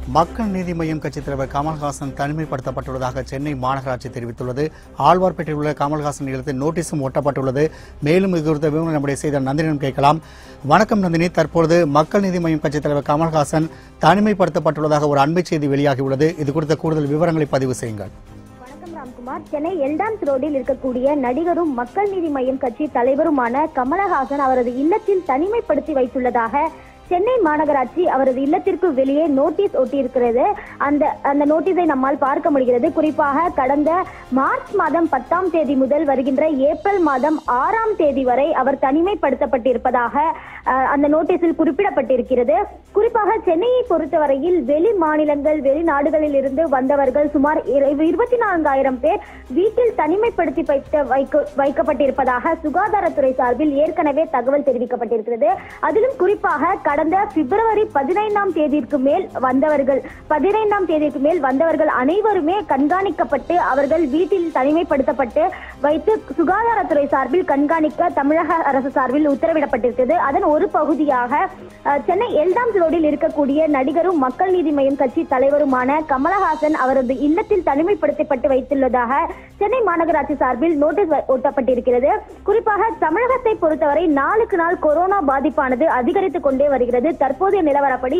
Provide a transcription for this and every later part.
மக்கள் நீதி மய்யம் கட்சித் தலைவர் கமல்ஹாசன் தனிமைப்படுத்தப்பட்டுள்ளதாக சென்னை மாநகராட்சி தெரிவித்துள்ளது. ஆழ்வார்பேட்டையில் உள்ள கமல்ஹாசன் இல்லத்தில் நோட்டீஸும் ஒட்டப்பட்டுள்ளது. மேலும் இது குறித்த விவரம் நம்முடைய செய்தியாளர் நந்தினியிடம் கேட்கலாம். வணக்கம் நந்தினி, தற்பொழுது மக்கள் நீதி மய்யம் கட்சித் தலைவர் கமல்ஹாசன் தனிமைப்படுத்தப்பட்டுள்ளதாக ஒரு அண்மை செய்தி வெளியாகியுள்ளது. இது குறித்த கூடுதல் விவரங்களை பதிவு செய்யுங்கள். வணக்கம் ராம்குமார். சென்னை எல்டாம்ஸ் ரோடில் இருக்கக்கூடிய நடிகரும் மக்கள் நீதி மய்யம் கட்சி தலைவருமான கமலஹாசன் அவரது இல்லத்தில் தனிமைப்படுத்தி வைத்துள்ளதாக சென்னை மாநகராட்சி அவரது இல்லத்திற்கு வெளியே நோட்டீஸ் ஒட்டியிருக்கிறது. அந்த நோட்டீஸை நம்மால் பார்க்க முடிகிறது. குறிப்பாக கடந்த மார்ச் மாதம் 10ஆம் தேதி முதல் வருகின்ற ஏப்ரல் மாதம் 6ஆம் தேதி வரை அவர் தனிமைப்படுத்தப்பட்டிருப்பதாக அந்த நோட்டீஸில் குறிப்பிடப்பட்டிருக்கிறது. குறிப்பாக சென்னையை பொறுத்தவரையில் வெளி மாநிலங்கள் வெளிநாடுகளில் இருந்து வந்தவர்கள் சுமார் 24,000 பேர் வீட்டில் தனிமைப்படுத்தி வைக்கப்பட்டிருப்பதாக சுகாதாரத்துறை சார்பில் ஏற்கனவே தகவல் தெரிவிக்கப்பட்டிருக்கிறது. அதிலும் குறிப்பாக கடந்த பிப்ரவரி 15ஆம் தேதிக்கு மேல் வந்தவர்கள் அனைவருமே கண்காணிக்கப்பட்டு அவர்கள் வீட்டில் தனிமைப்படுத்தப்பட்டு வைத்து சுகாதாரத்துறை சார்பில் கண்காணிக்க தமிழக அரசு சார்பில் உத்தரவிடப்பட்டிருக்கிறது. அதன் ஒரு பகுதியாக சென்னை எல்டாம்ஸ் ரோடில் இருக்கக்கூடிய நடிகரும் மக்கள் நீதி மய்யம் கட்சி தலைவருமான கமலஹாசன் அவரது இல்லத்தில் தனிமைப்படுத்தப்பட்டு வைத்துள்ளதாக சென்னை மாநகராட்சி சார்பில் நோட்டீஸ் ஒட்டப்பட்டிருக்கிறது. குறிப்பாக தமிழகத்தை பொறுத்தவரை நாளுக்கு நாள் கொரோனா பாதிப்பானது அதிகரித்துக் கொண்டே வருகிறது. தற்போதைய நிலவரப்படி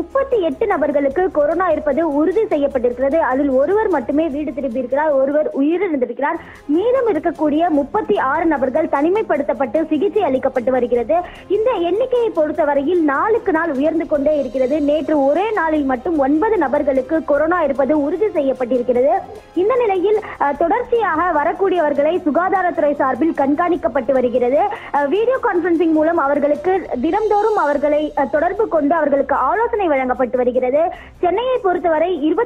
38 நபர்களுக்கு கொரோனா இருப்பது உறுதி செய்யப்பட்டிருக்கிறது. அதில் ஒருவர் மட்டுமே வீடு திரும்பியிருக்கிறார், ஒருவர் உயிரிழந்திருக்கிறார். மீதம் இருக்கக்கூடிய 36 நபர்கள் தனிமைப்படுத்தப்பட்டு சிகிச்சை அளிக்கப்பட்டு வருகிறது. இந்த எண்ணிக்கையை பொறுத்தவரையில் நாளுக்கு நாள் உயர்ந்து கொண்டே இருக்கிறது. நேற்று ஒரே நாளில் மட்டும் 9 நபர்களுக்கு கொரோனா இருப்பது உறுதி செய்யப்பட்டிருக்கிறது. இந்த நிலையில் தொடர்ச்சியாக வரக்கூடியவர்களை சுகாதாரத்துறை சார்பில் கண்காணிக்கப்பட்டு வருகிறது. வீடியோ கான்பரன்சிங் மூலம் அவர்களுக்கு தினம்தோறும் அவர்களை தொடர்பு கொண்டு அவர்களுக்கு ஆலோசனை வழங்கப்பட்டு வருகிறது. சென்னையை பொறுத்தவரை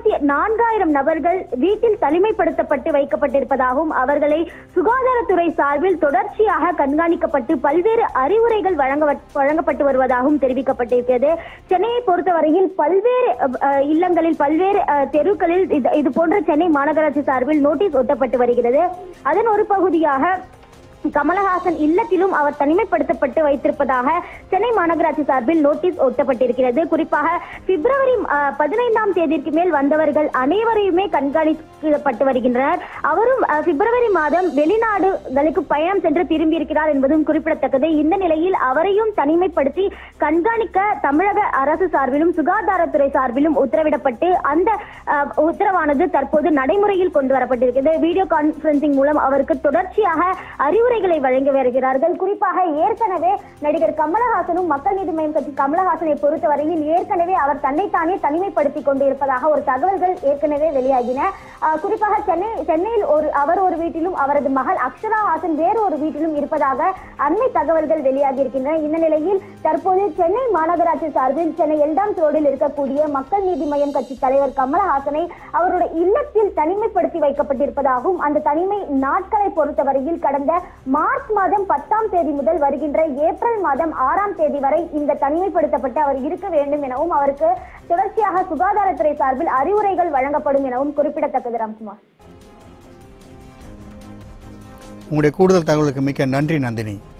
24,000 நபர்கள் வீட்டில் தனிமைப்படுத்தப்பட்டு வைக்கப்பட்டிருப்பதாகவும் அவர்களை சுகாதாரத்துறை சார்பில் தொடர்ச்சியாக கண்காணிக்கப்பட்டு பல்வேறு அறிவுரைகள் வழங்கப்பட்டு வருவதாகவும் தெரிவிக்கப்பட்டிருக்கிறது. சென்னையை பொறுத்தவரையில் பல்வேறு இல்லங்களில் பல்வேறு தெருக்களில் இது போன்ற சென்னை மாநகராட்சி சார்பில் நோட்டீஸ் ஒட்டப்பட்டு வருகிறது. அதன் ஒரு பகுதியாக கமலஹாசன் இல்லத்திலும் அவர் தனிமைப்படுத்தப்பட்டு வைத்திருப்பதாக சென்னை மாநகராட்சி சார்பில் நோட்டீஸ் ஒட்டப்பட்டிருக்கிறது. குறிப்பாக பிப்ரவரி 15ஆம் தேதிக்கு மேல் வந்தவர்கள் அனைவரையுமே கண்காணிக்கப்பட்டு வருகின்றனர். அவரும் பிப்ரவரி மாதம் வெளிநாடுகளுக்கு பயணம் சென்று திரும்பியிருக்கிறார் என்பதும் குறிப்பிடத்தக்கது. இந்த நிலையில் அவரையும் தனிமைப்படுத்தி கண்காணிக்க தமிழக அரசு சார்பிலும் சுகாதாரத்துறை சார்பிலும் உத்தரவிடப்பட்டு அந்த உத்தரவானது தற்போது நடைமுறையில் கொண்டு வரப்பட்டிருக்கிறது. வீடியோ கான்பரன்சிங் மூலம் அவருக்கு தொடர்ச்சியாக அறிவுரைகளை வழங்கி வருகிறார்கள். குறிப்பாக ஏற்கனவே நடிகர் கமலஹாசனும் மக்கள் நீதி மய்யம் கட்சி கமலஹாசனை பொறுத்தவரையில் ஏற்கனவே அவர் தன்னைத்தானே தனிமைப்படுத்திக் கொண்டு இருப்பதாக ஒரு தகவல்கள் ஏற்கனவே வெளியாகின. குறிப்பாக சென்னையில் அவர் ஒரு வீட்டிலும் அவரது மகள் அக்ஷரா ஹாசன் வேறு ஒரு வீட்டிலும் இருப்பதாக அண்மை தகவல்கள் வெளியாகி இருக்கின்றன. இந்த நிலையில் தற்போது சென்னை மாநகராட்சி சார்பில் சென்னை எல்டாம்ஸ் ரோடில் இருக்கக்கூடிய மக்கள் நீதி மய்யம் கட்சி தலைவர் கமலஹாசனை அவருடைய இல்லத்தில் தனிமைப்படுத்தி வைக்கப்பட்டிருப்பதாகவும் அந்த தனிமை நாட்களை பொறுத்தவரையில் கடந்த மார்ச் மாதம் 10ஆம் தேதி முதல் வருகின்ற ஏப்ரல் மாதம் 6ஆம் தேதி வரை இந்த தனிமைப்படுத்தப்பட்டு அவர் இருக்க வேண்டும் எனவும் அவருக்கு தொடர்ச்சியாக சுகாதாரத்துறை சார்பில் அறிவுரைகள் வழங்கப்படும் எனவும் குறிப்பிடத்தக்கது. ராம்குமார், உங்களுடைய கூடுதல் தகவலுக்கு மிக்க நன்றி நந்தினி.